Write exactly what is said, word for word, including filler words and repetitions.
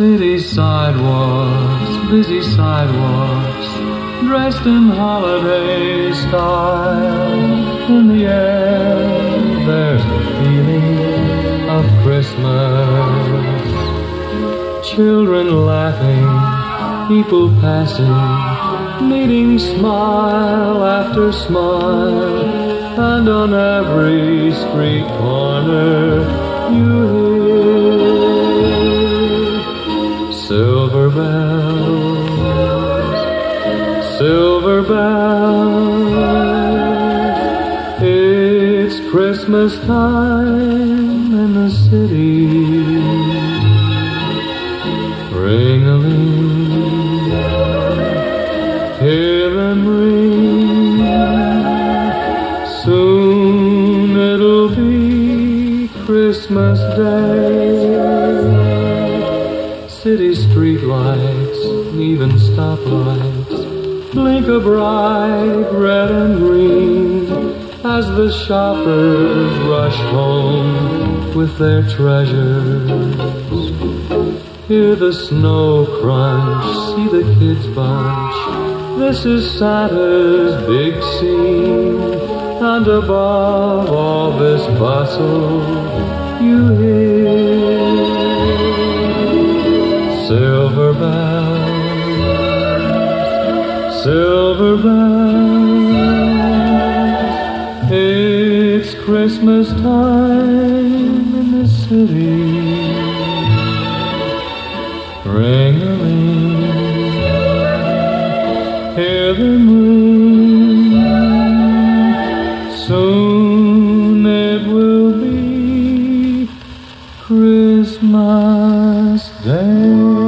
City sidewalks, busy sidewalks, dressed in holiday style. In the air, there's the feeling of Christmas. Children laughing, people passing, meeting smile after smile. And on every street corner you hear silver bells, silver bells. It's Christmas time in the city. Ring-a-ling, hear them ring. Soon it'll be Christmas Day. City streetlights, even stoplights, blink a bright red and green as the shoppers rush home with their treasures. Hear the snow crunch, see the kids bunch. This is Santa's big scene. And above all this bustle, you hear silver bells, silver bells. It's Christmas time in the city. Ring-a-ling, hear them ring. Soon it will be Christmas Day.